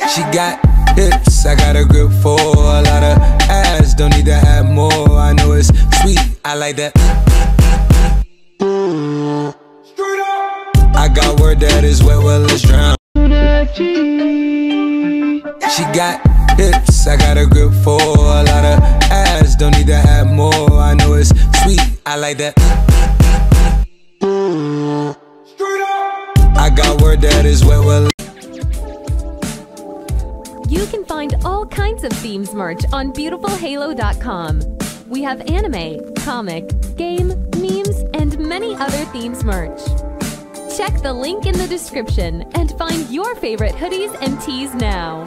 She got hips, I got a grip for a lot of ass. Don't need to have more, I know it's sweet, I like that. I got word that is wet, well let's drown. She got hips, I got a grip for a lot of ass. Don't need to have more, I know it's sweet, I like that. I got word that is wet, well. You can find all kinds of themes merch on beautifulhalo.com. We have anime, comic, game, memes, and many other themes merch. Check the link in the description and find your favorite hoodies and tees now.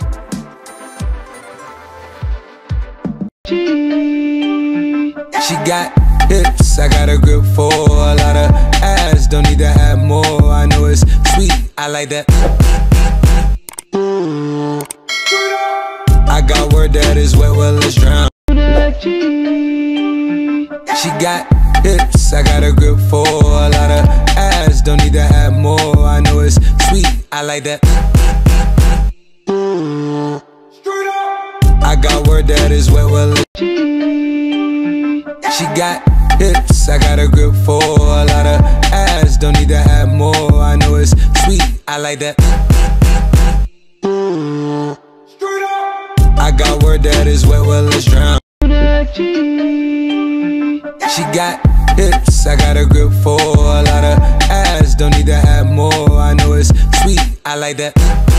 She got hips, I got a grip for a lot of ass. Don't need to have more, I know it's sweet, I like that. I got word that is wet, well let's drown. She got hips, I got a grip for a lot of ass. Don't need to have more, I know it's sweet, I like that. I got word that is wet, well. She got hips, I got a grip for a lot of ass. Don't need to have more, I know it's sweet, I like that. I got word that is wet, well let's drown. She got hips, I got a grip for a lot of ass. Don't need to have more, I know it's sweet, I like that.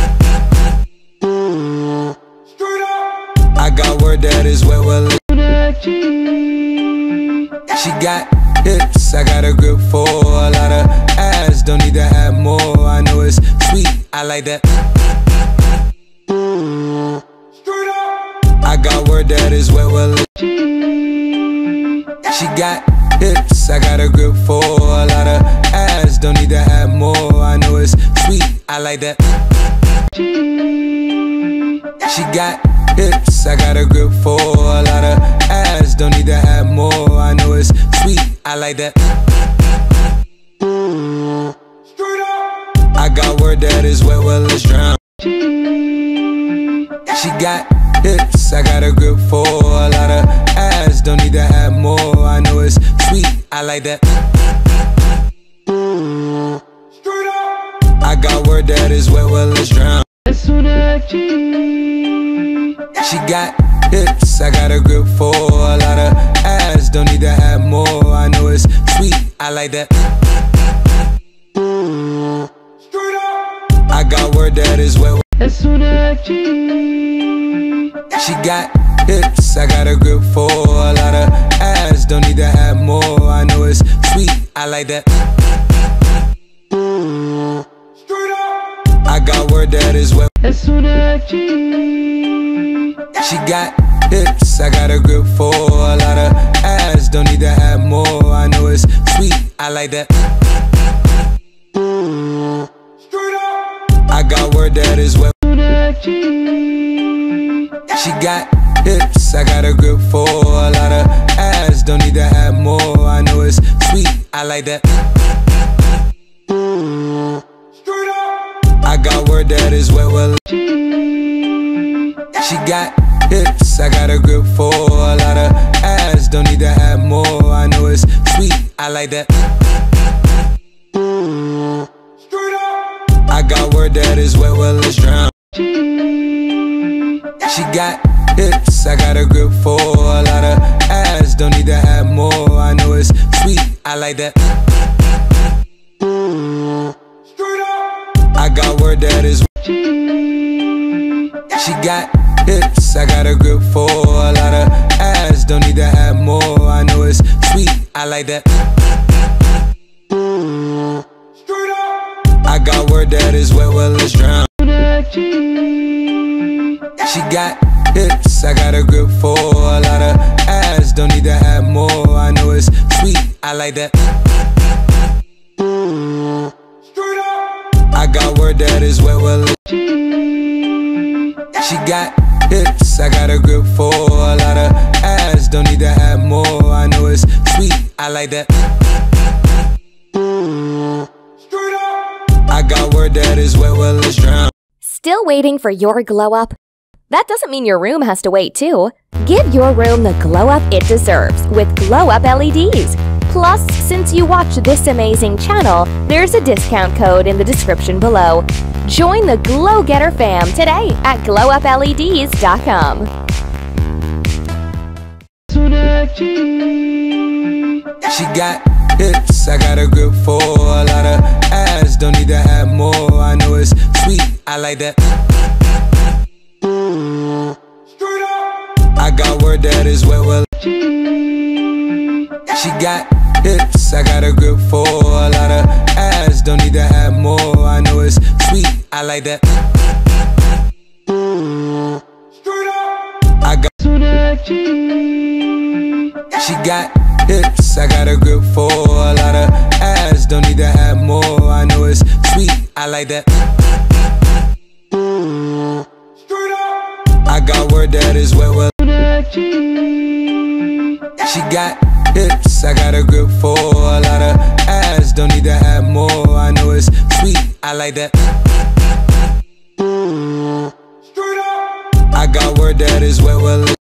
I got word that is wet, well. She got hips, I got a grip for a lot of ass. Don't need to have more, I know it's sweet, I like that. I got word that is wet, well. She got hips, I got a grip for a lot of ass. Don't need to have more, I know it's sweet, I like that. She got hips, I got a grip for a lot of ass. Don't need to have more, I know it's sweet, I like that. I got word that is wet, well let's drown. She got hips, I got a grip for a lot of ass. Don't need to have more, I know it's sweet, I like that. I got word that is wet, well let's drown. She got hips, I got a grip for a lot of ass. Don't need to have more, I know it's sweet, I like that. I got word that is wet. She got hips, I got a grip for a lot of ass. Don't need to have more, I know it's sweet, I like that. I got word that is wet. She got hips, I got a grip for a lot of ass. Don't need to have more, I know it's sweet, I like that. I got word that is wet. She got hips, I got a grip for a lot of ass. Don't need to have more, I know it's sweet, I like that. I got word that is wet, well. She got hips, I got a grip for a lot of ass. Don't need to have more, I know it's sweet, I like that. I got word that is wet, well let's drown. She got hips, I got a grip for a lot of ass. Don't need to have more, I know it's sweet, I like that. I got word that is. She got hips, I got a grip for a lot of ass. Don't need to have more, I know it's sweet, I like that. I got word that is wet, well let's drown. She got hips, I got a grip for a lot of ass. Don't need to have more, I know it's sweet, I like that. I got word that is wet, well. She got hips, I got a grip for a lot of ass. Don't need to have more, I know it's sweet, I like that. I got word that is wet, well let's drown. Still waiting for your glow up? That doesn't mean your room has to wait too. Give your room the glow up it deserves with Glow Up LEDs. Plus, since you watch this amazing channel, there's a discount code in the description below. Join the Glow Getter fam today at glowupleds.com. She got hips, I got a grip for a lot of ass. Don't need to have more. I know it's sweet, I like that. I got word that is wet, well. She got hips, I got a grip for a lot of ass. Don't need to have more. I know it's sweet, I like that. I got. She got hips, I got a grip for a lot of ass. Don't need to have more. I know it's sweet, I like that. I got word that is wet, well. She got hips, I got a grip for a lot of ass. Don't need to have more. I know it's sweet, I like that. I got word that is wet, well.